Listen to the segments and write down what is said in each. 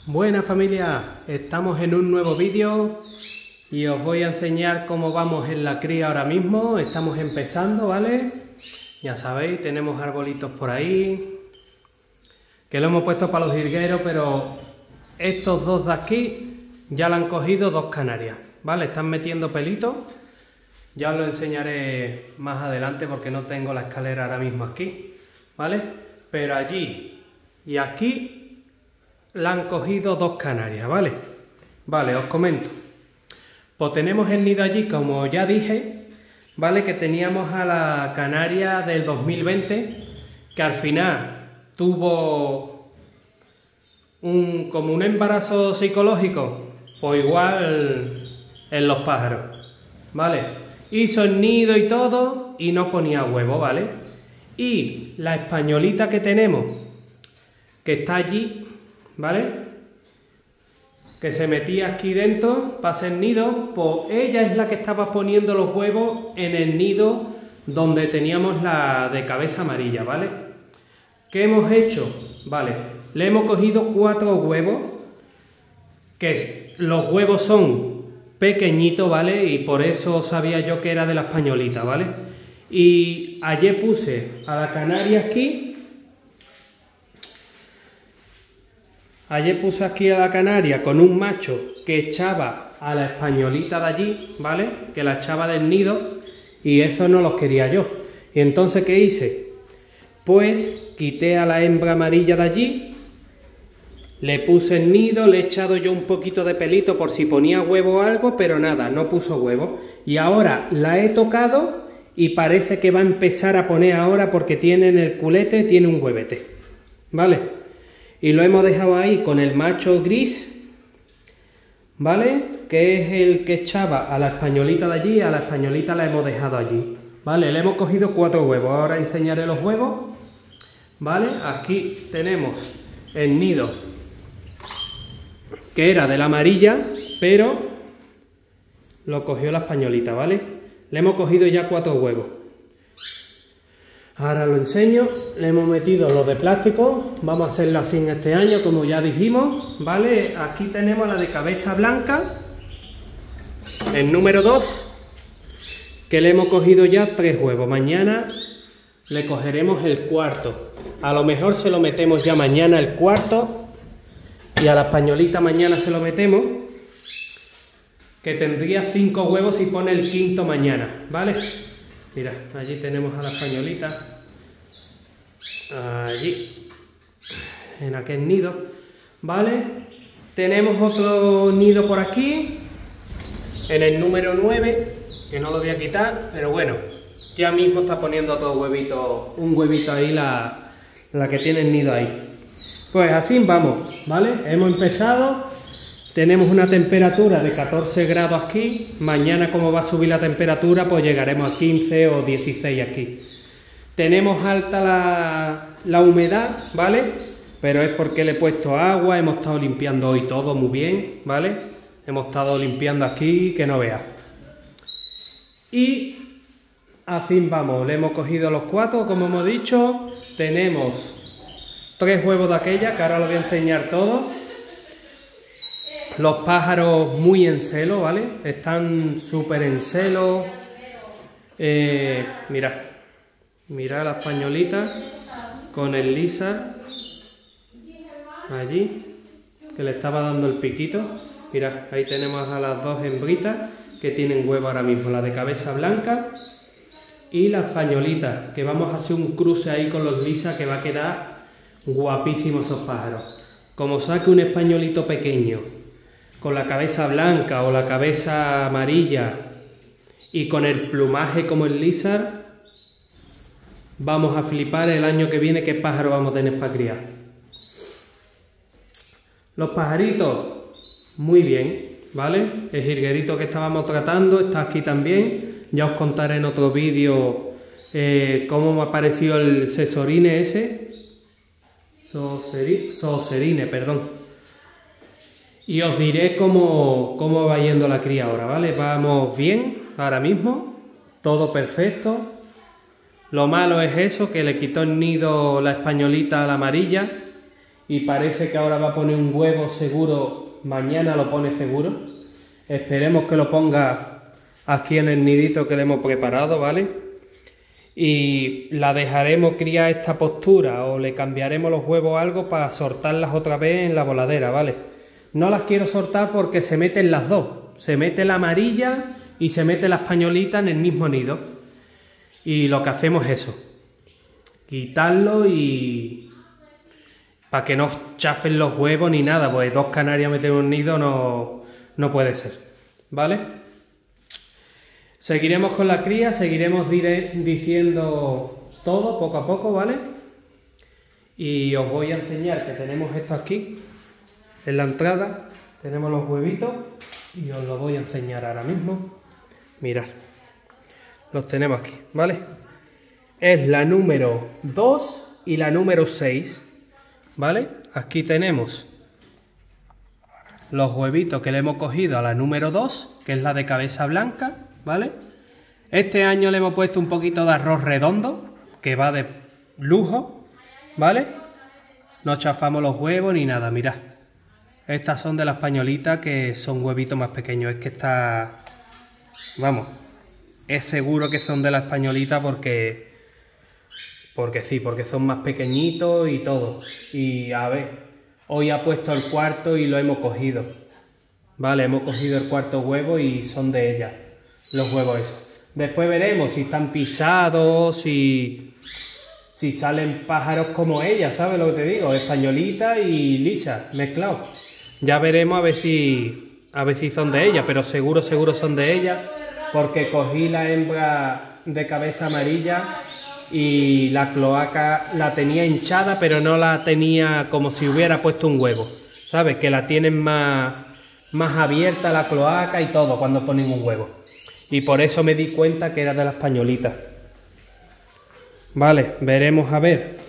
Buena familia, estamos en un nuevo vídeo y os voy a enseñar cómo vamos en la cría ahora mismo. Estamos empezando, ¿vale? Ya sabéis, tenemos arbolitos por ahí que lo hemos puesto para los jilgueros, pero estos dos de aquí ya lo han cogido dos canarias, ¿vale? Están metiendo pelitos, ya os lo enseñaré más adelante porque no tengo la escalera ahora mismo aquí, ¿vale? Pero allí y aquí la han cogido dos canarias, ¿vale? Vale, os comento. Pues tenemos el nido allí, como ya dije, ¿vale? Que teníamos a la canaria del 2020, que al final tuvo como un embarazo psicológico, pues igual en los pájaros, ¿vale? Hizo el nido y todo y no ponía huevo, ¿vale? Y la españolita que tenemos, que está allí, ¿vale? Que se metía aquí dentro para hacer nido, pues ella es la que estaba poniendo los huevos en el nido donde teníamos la de cabeza amarilla, ¿vale? ¿Qué hemos hecho? Vale, le hemos cogido 4 huevos, que los huevos son pequeñitos, ¿vale? Y por eso sabía yo que era de la españolita, ¿vale? Y ayer puse a la canaria aquí. Ayer puse aquí a la canaria con un macho que echaba a la españolita de allí, ¿vale? Que la echaba del nido y eso no los quería yo. Y entonces, ¿qué hice? Pues quité a la hembra amarilla de allí, le puse el nido, le he echado yo un poquito de pelito por si ponía huevo o algo, pero nada, no puso huevo. Y ahora la he tocado y parece que va a empezar a poner ahora porque tiene en el culete, tiene un huevete, ¿vale? Y lo hemos dejado ahí con el macho gris, ¿vale? Que es el que echaba a la españolita de allí, a la españolita la hemos dejado allí, ¿vale? Le hemos cogido 4 huevos, ahora enseñaré los huevos, ¿vale? Aquí tenemos el nido, que era de la amarilla, pero lo cogió la españolita, ¿vale? Le hemos cogido ya 4 huevos. Ahora lo enseño, le hemos metido los de plástico, vamos a hacerlo así en este año, como ya dijimos, ¿vale? Aquí tenemos la de cabeza blanca, el número 2, que le hemos cogido ya 3 huevos. Mañana le cogeremos el cuarto, a lo mejor se lo metemos ya mañana el cuarto, y a la españolita mañana se lo metemos, que tendría 5 huevos si pone el quinto mañana, ¿vale? Mira, allí tenemos a la españolita, allí, en aquel nido, ¿vale? Tenemos otro nido por aquí, en el número 9, que no lo voy a quitar, pero bueno, ya mismo está poniendo otro huevito, un huevito ahí, la que tiene el nido ahí. Pues así vamos, ¿vale? Hemos empezado. Tenemos una temperatura de 14 grados aquí, mañana como va a subir la temperatura pues llegaremos a 15 o 16 aquí. Tenemos alta la humedad, ¿vale? Pero es porque le he puesto agua, hemos estado limpiando hoy todo muy bien, ¿vale? Hemos estado limpiando aquí, que no veas. Y así vamos, le hemos cogido los 4, como hemos dicho, tenemos 3 huevos de aquella, que ahora los voy a enseñar todos. Los pájaros muy en celo, ¿vale? Están súper en celo. Mirad la españolita con el lizard allí, que le estaba dando el piquito. Mirad, ahí tenemos a las 2 hembritas que tienen huevo ahora mismo, la de cabeza blanca y la españolita, que vamos a hacer un cruce ahí con los lizard que va a quedar guapísimos esos pájaros. Como saque un españolito pequeño con la cabeza blanca o la cabeza amarilla y con el plumaje como el lizard, vamos a flipar el año que viene qué pájaro vamos a tener para criar. Los pajaritos, muy bien, ¿vale? El jilguerito que estábamos tratando está aquí también. Ya os contaré en otro vídeo cómo me ha parecido el sesorine ese. Soserine, perdón. Y os diré cómo va yendo la cría ahora, ¿vale? Vamos bien, ahora mismo, todo perfecto. Lo malo es eso, que le quitó el nido la españolita a la amarilla y parece que ahora va a poner un huevo seguro, mañana lo pone seguro. Esperemos que lo ponga aquí en el nidito que le hemos preparado, ¿vale? Y la dejaremos criar esta postura o le cambiaremos los huevos o algo para soltarlas otra vez en la voladera, ¿vale? No las quiero soltar porque se meten las dos, se mete la amarilla y se mete la españolita en el mismo nido. Y lo que hacemos es eso, quitarlo y para que no chafen los huevos ni nada, pues dos canarias meter en un nido no puede ser, ¿vale? Seguiremos con la cría, seguiremos diciendo todo poco a poco, ¿vale? Y os voy a enseñar que tenemos esto aquí, en la entrada, tenemos los huevitos y os lo voy a enseñar ahora mismo. Mirad, los tenemos aquí, ¿vale? Es la número 2 y la número 6, ¿vale? Aquí tenemos los huevitos que le hemos cogido a la número 2, que es la de cabeza blanca, ¿vale? Este año le hemos puesto un poquito de arroz redondo, que va de lujo, ¿vale? No chafamos los huevos ni nada, mirad. Estas son de la españolita, que son huevitos más pequeños. Es que está... Vamos, es seguro que son de la españolita porque sí, porque son más pequeñitos y todo. Y a ver, hoy ha puesto el cuarto y lo hemos cogido. Vale, hemos cogido el cuarto huevo y son de ella, los huevos esos. Después veremos si están pisados, si salen pájaros como ella, ¿sabes lo que te digo? Españolita y lisa, mezclados. Ya veremos a ver si son de ella, pero seguro son de ella, porque cogí la hembra de cabeza amarilla y la cloaca la tenía hinchada, pero no la tenía como si hubiera puesto un huevo, ¿sabes? Que la tienen más abierta la cloaca y todo cuando ponen un huevo. Y por eso me di cuenta que era de la españolita. Vale, veremos a ver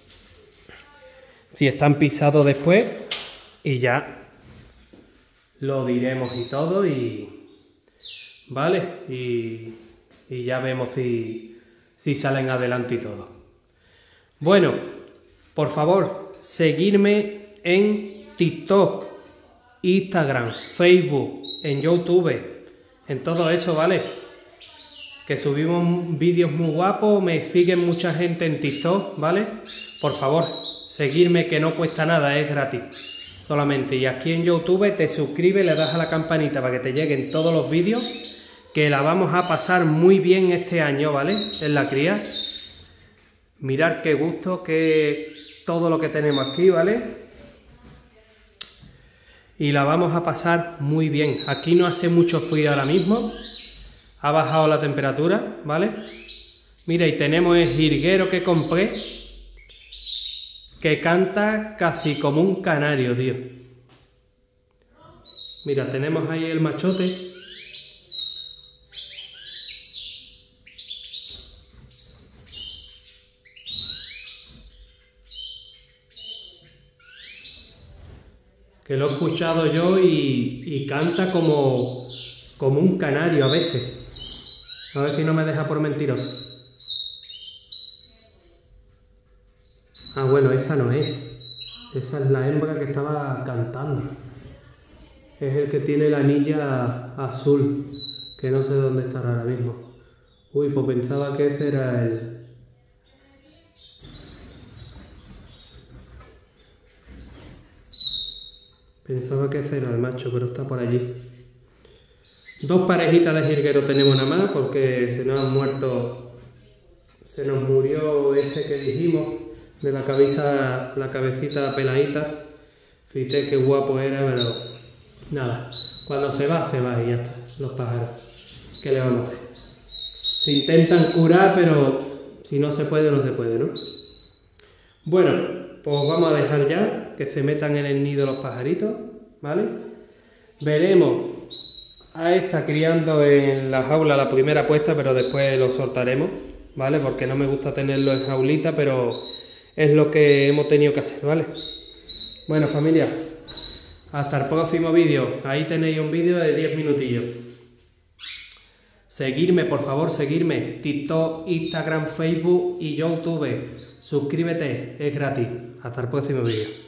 si están pisados después y ya lo diremos y todo y... Vale, y ya vemos si salen adelante y todo. Bueno, por favor, seguirme en TikTok, Instagram, Facebook, en YouTube, en todo eso, ¿vale? Que subimos vídeos muy guapos, me siguen mucha gente en TikTok, ¿vale? Por favor, seguirme, que no cuesta nada, es gratis, solamente. Y aquí en YouTube te suscribes, le das a la campanita para que te lleguen todos los vídeos, que la vamos a pasar muy bien este año, ¿vale? En la cría. Mirad qué gusto, que todo lo que tenemos aquí, ¿vale? Y la vamos a pasar muy bien. Aquí no hace mucho frío ahora mismo. Ha bajado la temperatura, ¿vale? Mira, y tenemos el jilguero que compré, que canta casi como un canario, tío. Mira, tenemos ahí el machote. Que lo he escuchado yo y canta como un canario a veces. A ver si no me deja por mentiroso. Ah, bueno, esa no es. Esa es la hembra que estaba cantando. Es el que tiene la anilla azul, que no sé dónde estará ahora mismo. Uy, pues pensaba que ese era el... Pensaba que ese era el macho, pero está por allí. Dos parejitas de jilguero tenemos nada más, porque se nos han muerto... Se nos murió ese que dijimos, de la cabecita peladita. Fíjate qué guapo era, pero... Nada, cuando se va y ya está, los pájaros. ¿Qué le vamos a hacer? Se intentan curar, pero si no se puede, no se puede, ¿no? Bueno, pues vamos a dejar ya que se metan en el nido los pajaritos, ¿vale? Veremos a esta criando en la jaula la primera puesta, pero después lo soltaremos, ¿vale? Porque no me gusta tenerlo en jaulita, pero es lo que hemos tenido que hacer, ¿vale? Bueno, familia, hasta el próximo vídeo. Ahí tenéis un vídeo de 10 minutillos. Seguirme, por favor, seguirme. TikTok, Instagram, Facebook y YouTube. Suscríbete, es gratis. Hasta el próximo vídeo.